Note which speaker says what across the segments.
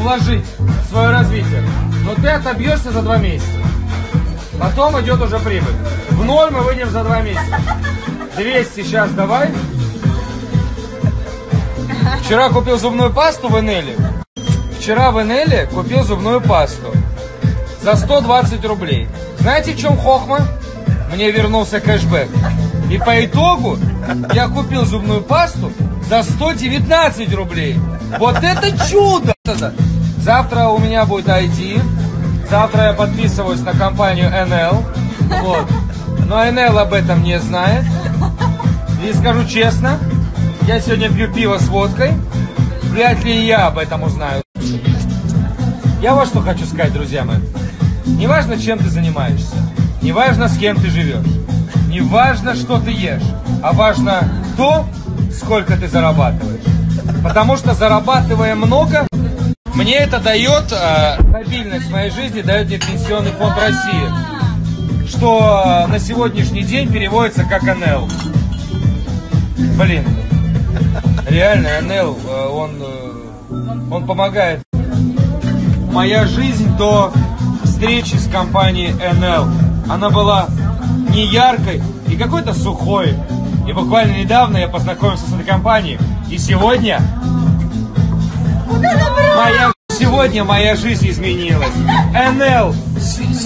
Speaker 1: вложить в свое развитие. Но ты отобьешься за 2 месяца. Потом идет уже прибыль. В 0 мы выйдем за 2 месяца. 200 сейчас давай. Вчера купил зубную пасту в Энеле. Вчера в Энеле купил зубную пасту за 120 рублей. Знаете, в чем хохма? Мне вернулся кэшбэк. И по итогу я купил зубную пасту за 119 рублей. Вот это чудо! Завтра у меня будет ID. Завтра я подписываюсь на компанию NL. Вот. Но NL об этом не знает. И скажу честно, я сегодня пью пиво с водкой. Вряд ли я об этом узнаю. Я вот что хочу сказать, друзья мои. Не важно, чем ты занимаешься. Не важно, с кем ты живешь. Не важно, что ты ешь. А важно то, сколько ты зарабатываешь. Потому что, зарабатывая много, мне это дает стабильность в моей жизни, дает мне Пенсионный фонд России. Что на сегодняшний день переводится как НЛ. Блин. Реально, НЛ, он помогает. Моя жизнь до встречи с компанией НЛ, она была не яркой и какой-то сухой. И буквально недавно я познакомился с этой компанией. И сегодня моя жизнь изменилась. НЛ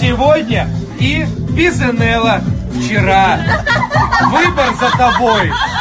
Speaker 1: сегодня и без НЛ вчера. Выбор за тобой.